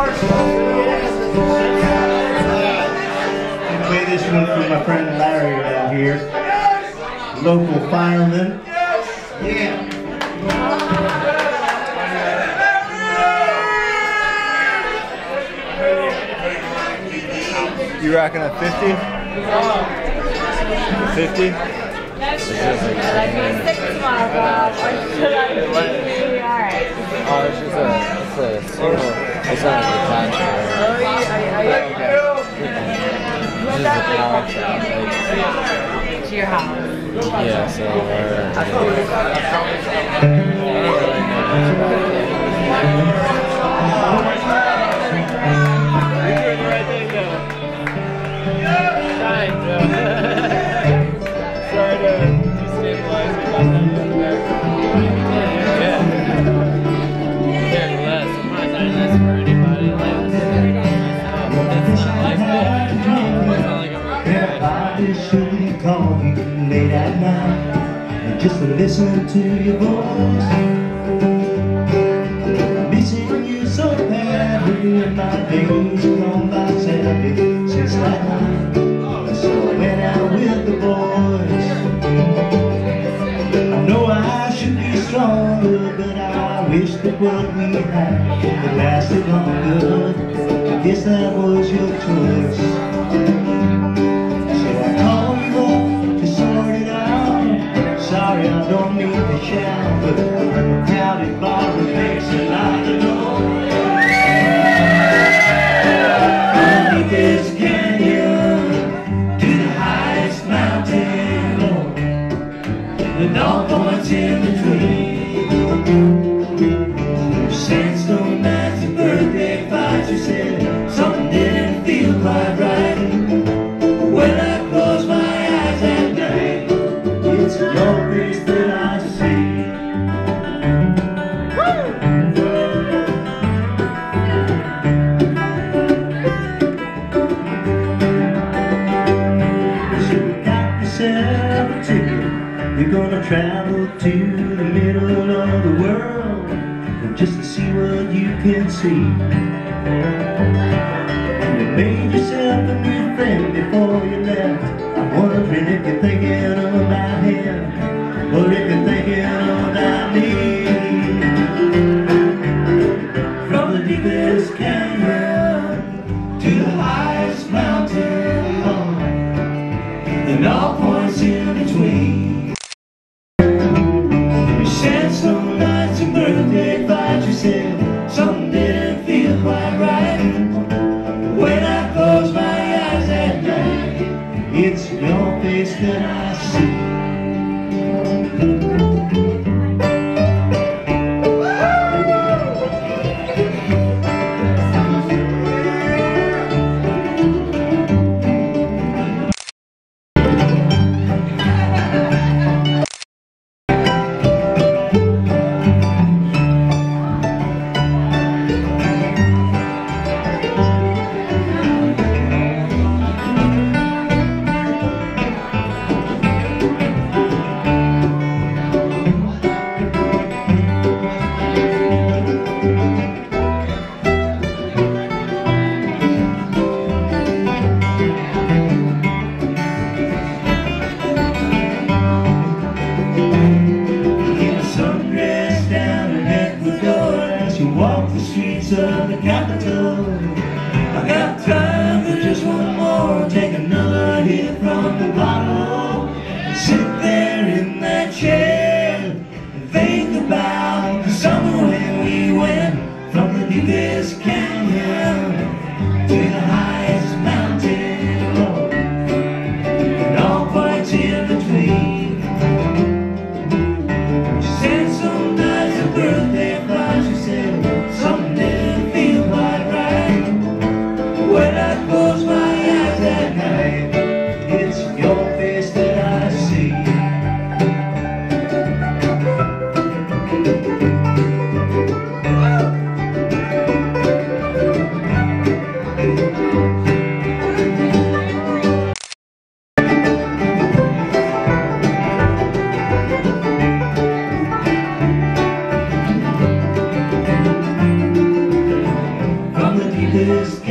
Play this one for my friend Larry out here, local fireman. Yeah. You rocking a 50? 50? Alright. Oh, it's just a single. It's not a contract. This is a power shop. To your house. Yeah, so I don't really know much about it. You're doing the right thing, though. Fine, Joe. Sorry to destabilize me about that in the back. Yeah. Care less. I'm not doing this for anybody. Like, that's not like that. It's not like I'm Everybody shouldn't call you late at night just to listen to your voice. Missing you so badly, and my days gone by sadly since that night. So I went out with the boys. I know I should be stronger, but I wish that what we had had lasted longer. I guess that was your choice. Sorry, I don't mean to shout, but a crowded bar makes a lot of noise. From the deepest canyon to the highest mountain, and all points in between. Sandstone nights and birthday fights, you said something didn't feel quite right. When I close my eyes at night, it's your face that I see. So we got yourself a ticket. You're gonna travel to the middle of the world just to see what you can see. And you made yourself a new friend before you left. I'm wondering if you're thinking about him, or if you're thinking about me. From the deepest canyon to the highest mountain, and all points in between. You said some nights and birthday fights, you said something didn't feel quite right. When I close my eyes at night, it's your face that I see. Walk the streets of the capital. I got time for just one more. Take another hit from the bottle. Sit there in that chair and think about the summer when we went from the deepest canyon to the highest mountain road, and all points in between. She said some nights of birthday flies. She said something didn't feel quite right. When I close my eyes at night, it's your this